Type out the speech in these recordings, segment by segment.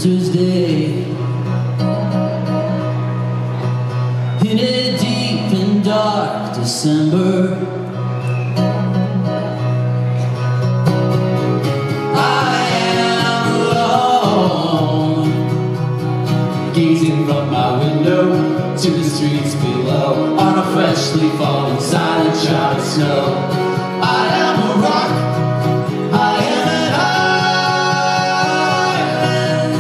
winter's day, in a deep and dark December. I am alone, gazing from my window to the streets below, on a freshly fallen silent shroud of snow. I am a rock, I am an island.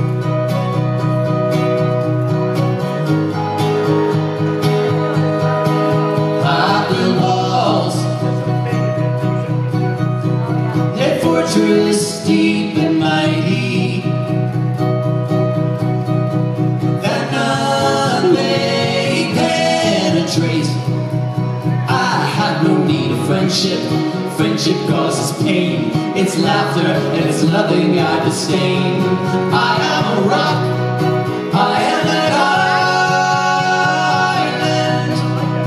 I build walls, a fortress deep and mighty, that none may penetrate. I have no need of friendship. Friendship causes pain. It's laughter and it's loving I disdain. I am a rock, I am an island.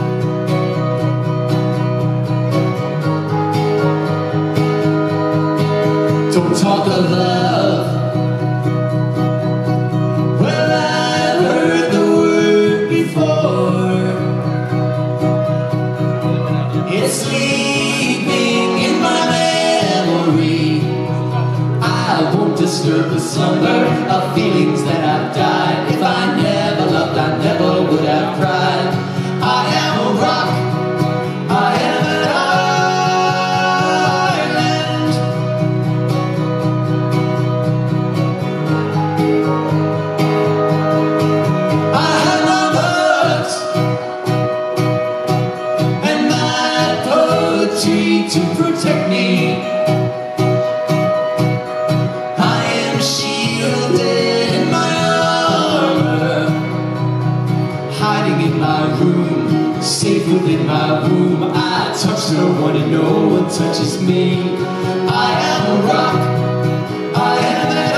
Don't talk of love. Well, I've heard the word before. It's sleeping in my memory. I won't disturb the slumber of feelings that have died. If I never loved, I never would have cried. I am a rock, I am an island. I have no words and my poetry to protect me. I am shielded in my armor, hiding in my room, safe within my womb. I touch no one and no one touches me. I am a rock, I am an